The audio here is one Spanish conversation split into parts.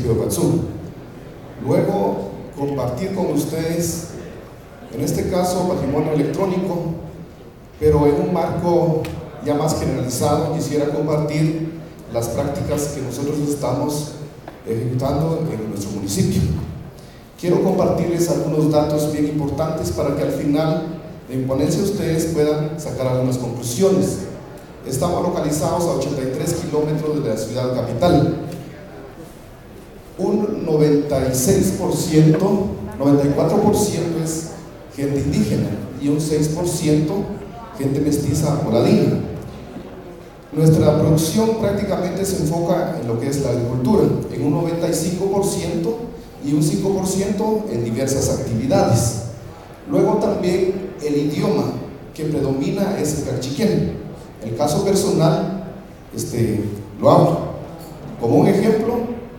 municipio de Patzú. Luego, compartir con ustedes, en este caso, patrimonio electrónico, pero en un marco ya más generalizado. Quisiera compartir las prácticas que nosotros estamos ejecutando en nuestro municipio. Quiero compartirles algunos datos bien importantes para que al final de mi ponencia ustedes puedan sacar algunas conclusiones. Estamos localizados a 83 kilómetros de la ciudad capital. Un 96%, 94% es gente indígena y un 6% gente mestiza o ladina. Nuestra producción prácticamente se enfoca en lo que es la agricultura, en un 95% y un 5% en diversas actividades. Luego también el idioma que predomina es el cachiquén. En el caso personal, lo hablo. Como un ejemplo,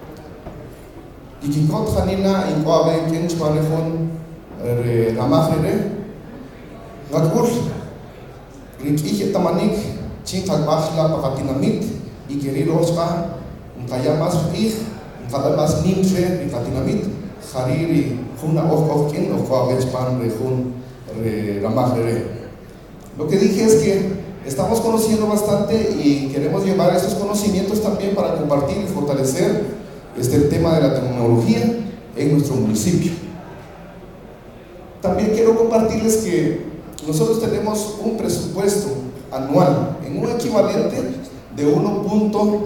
Ikikot Janina Incoabe Kenchmanejón Ramajere Gakur Rikije Tamanik Chintak Bachla Pakatinamit Ikeriroska Unkayamas Ij Unkayamas Nimche Rikatinamit Hariri Juna Ofkin Ofkawechpan Rejun Ramajere. Lo que dije es que estamos conociendo bastante y queremos llevar esos conocimientos también para compartir y fortalecer el tema de la tecnología en nuestro municipio. También quiero compartirles que nosotros tenemos un presupuesto anual en un equivalente de 1.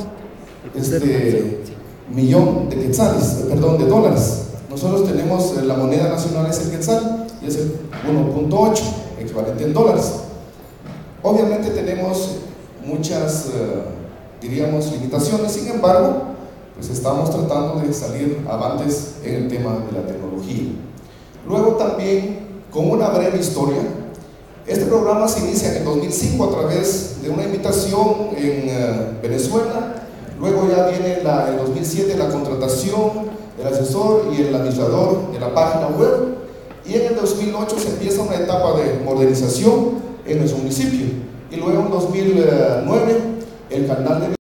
Millón de quetzales, de dólares. Nosotros tenemos la moneda nacional es el quetzal y es el 1.8 equivalente en dólares. Obviamente tenemos muchas, diríamos, limitaciones. Sin embargo, pues estamos tratando de salir avantes en el tema de la tecnología. Luego también, con una breve historia, este programa se inicia en el 2005 a través de una invitación en Venezuela. Luego ya viene en 2007 la contratación del asesor y el administrador de la página web, y en el 2008 se empieza una etapa de modernización en nuestro municipio, y luego en 2009 el canal de